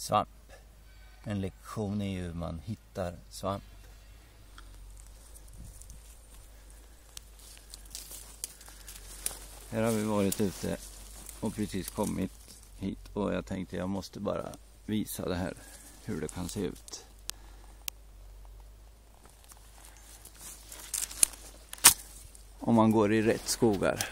Svamp. En lektion i hur man hittar svamp. Här har vi varit ute och precis kommit hit och jag tänkte jag måste bara visa det här, hur det kan se ut. Om man går i rätt skogar.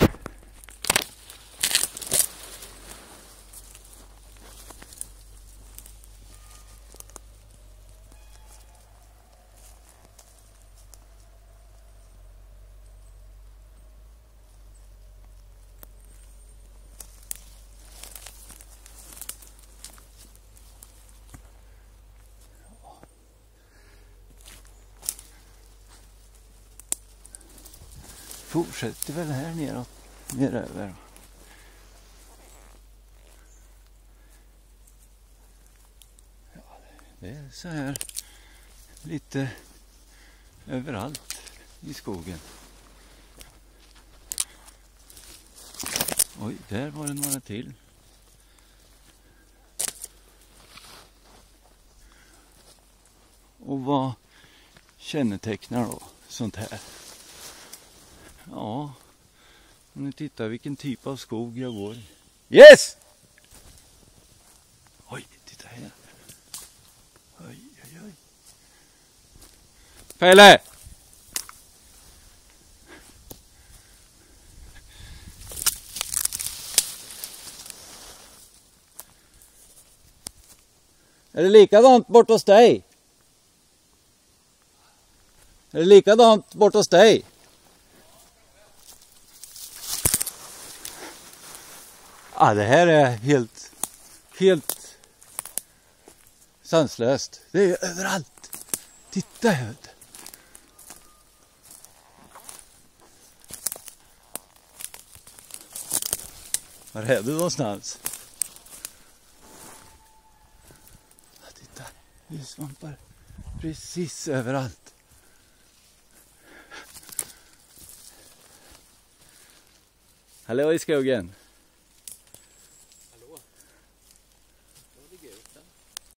Fortsätter väl här neråt, neröver. Ja, det är så här lite överallt i skogen. Oj, där var det några till. Och vad kännetecknar då sånt här? Ja, om ni tittar vilken typ av skog jag går i. Yes! Oj, titta här. Oj, oj, oj. Pelle! Är det likadant bort hos dig? Är det likadant bort hos dig? Ja, det här är helt sanslöst. Det är överallt. Titta här. Var är du någonstans? Ja, titta, det är svampar precis överallt. Hallå i skogen.